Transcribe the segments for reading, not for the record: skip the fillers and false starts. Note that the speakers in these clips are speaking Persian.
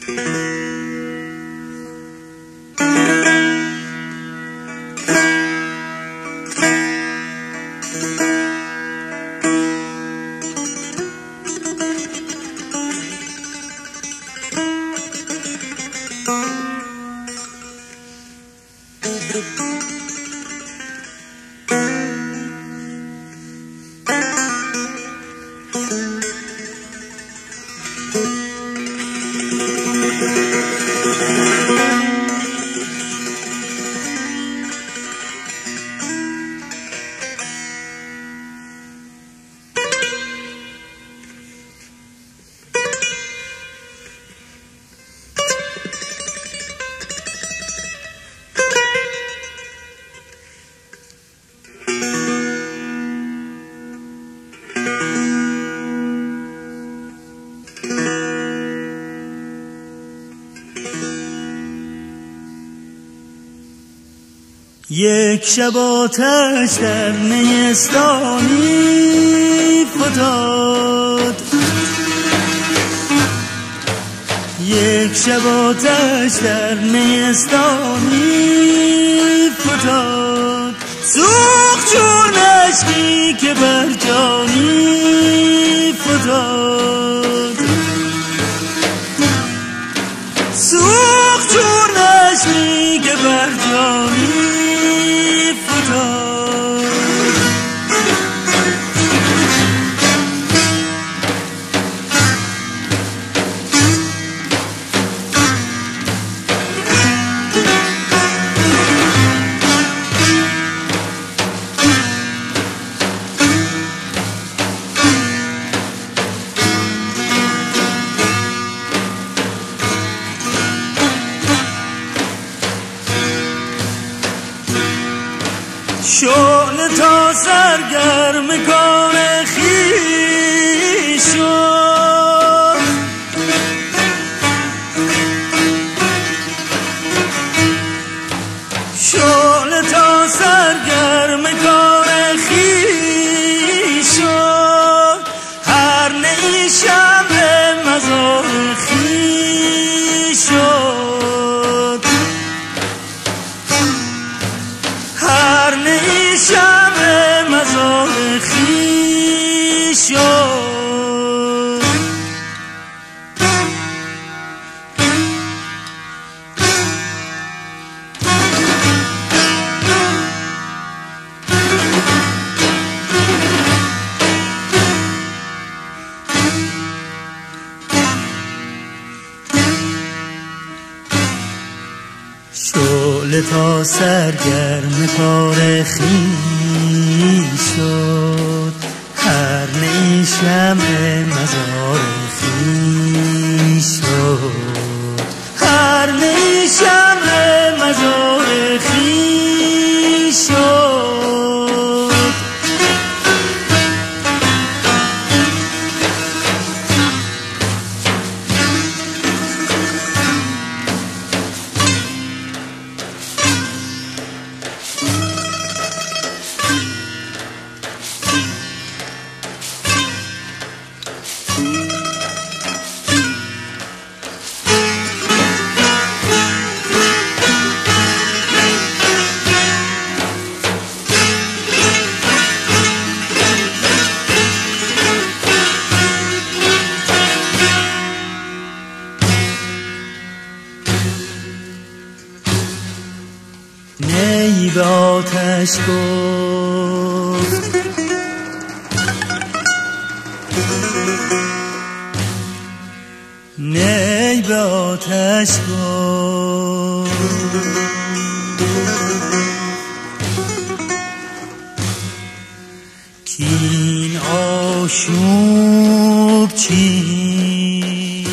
یک شب آتش در نیستانی فتاد، یک شب آتش در نیستانی فتاد، سوخت چون اشکی که بر جانی فتاد، سوخت چون اشکی که بر جانی شعله تا سرگرم کار خویش شد، شعله تا سرگرم کار خویش شد، هر نی شمع مزار خویش شد، هر نی شمع مزار خویش شد. شعله تا سرگرم کار خویش شد، هر نی شمع مزار خویش شد، هر نی شمع مزار خویش شد. نی به آتش گفت نی به آتش گفت کین آشوب چیست،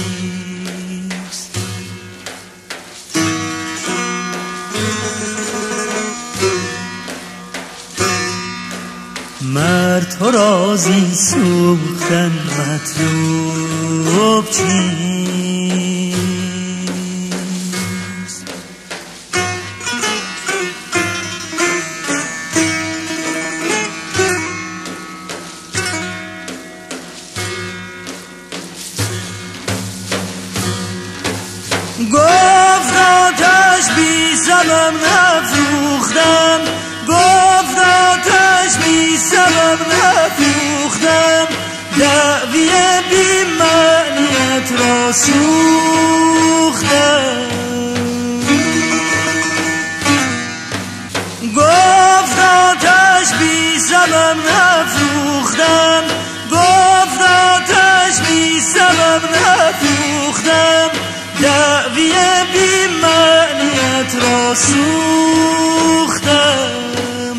مرد تو رازی سوختن مطلوب چیست، گفت آتش بی سبب نفروختم، گفت آتش بی سبب نفروختم، دعوی بی معنیت را سوختم. گفت آتش بی سبب نفروختم، گفت آتش بی سبب نفروختم، دعوی بی معنیت را سوختم،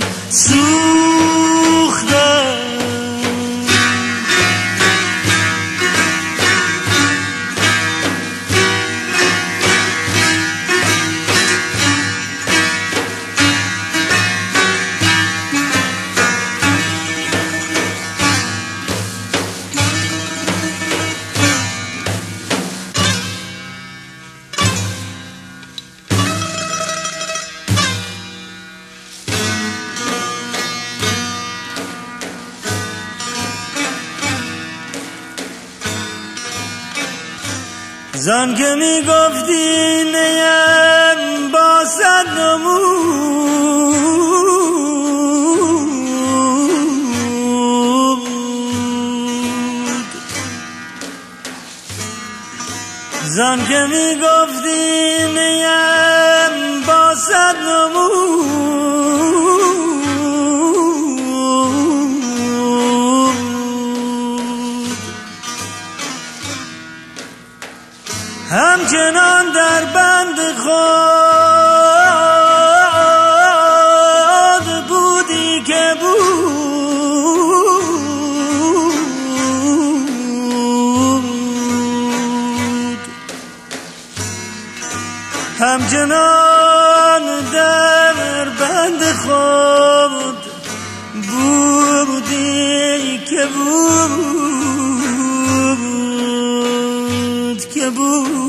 سوختم. زن که می گفتی نیم با صد نمود، زن که می گفتی نیم با صد نمود، همچنان در بند خود بودی که بود، همچنان در بند خود بودی که بود، که بود.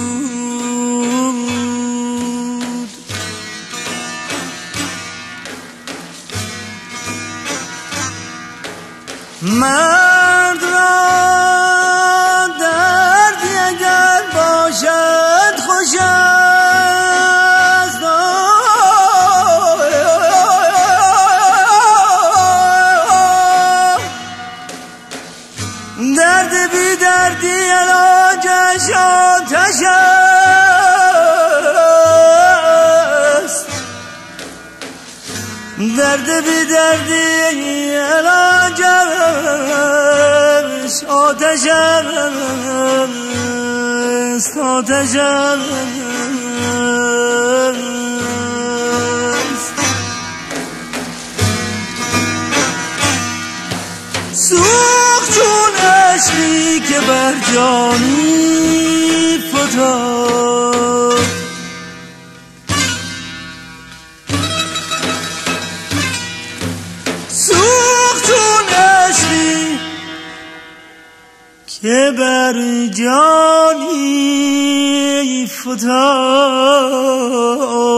مرد را دردی اگر باشد خوش است، درد بی دردی علاجش آتش است، درد بی دردی علاجش آتش است، آتش است. سوخت چون عشقی که بر جانی فتاد، سوخت چون عشقی که بر جانی فتاد.